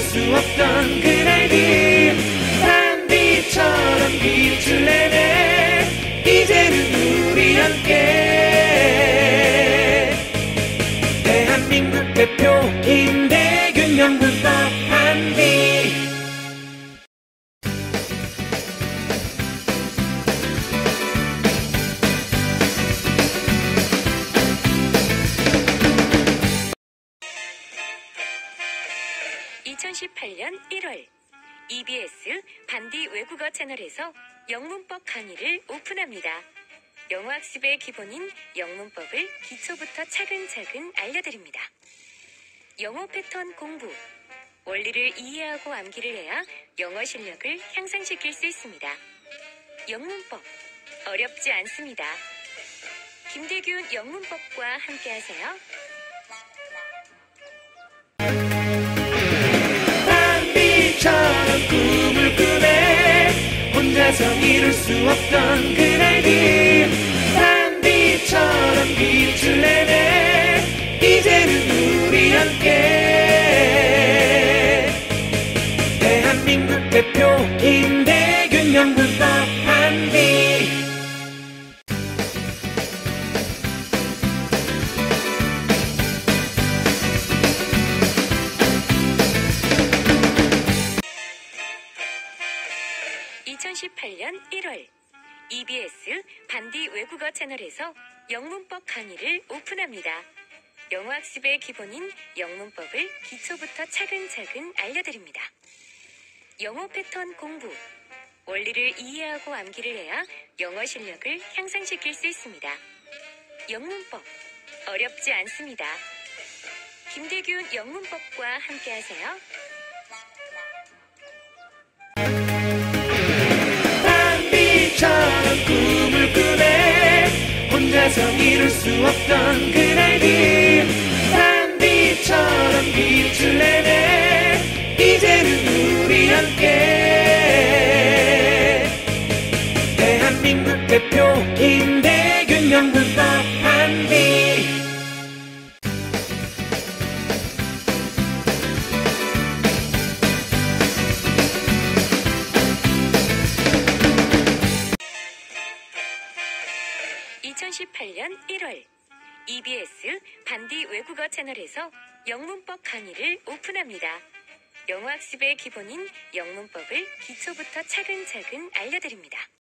수 없던 그날들 단비처럼 빛을 내네. 이제는 우리 함께 대한민국 대표 김대균 영문법 한비. 2018년 1월 EBS 반디 외국어 채널에서 영문법 강의를 오픈합니다. 영어학습의 기본인 영문법을 기초부터 차근차근 알려드립니다. 영어 패턴 공부, 원리를 이해하고 암기를 해야 영어 실력을 향상시킬 수 있습니다. 영문법, 어렵지 않습니다. 김대균 영문법과 함께하세요. 단비처럼 꿈을 꾸네. 혼자서 이룰 수 없던 그날들 단비처럼 빛을 내네. 이제는 우리 함께 대한민국 대표 김대균 영문법 한비. (2018년 1월) EBS 반디 외국어 채널에서 영문법 강의를 오픈합니다. 영어학습의 기본인 영문법을 기초부터 차근차근 알려드립니다. 영어 패턴 공부, 원리를 이해하고 암기를 해야 영어 실력을 향상시킬 수 있습니다. 영문법, 어렵지 않습니다. 김대균 영문법과 함께하세요. 단비처럼 꿈을 꾸네. 혼자서 이룰 수 없던 그날들 단비처럼 빛을 내네. 이제는 우리 함께 대한민국 대표 김대균 영문법 한비. (2018년 1월) EBS 반디 외국어 채널에서 영문법 강의를 오픈합니다. 영어학습의 기본인 영문법을 기초부터 차근차근 알려드립니다.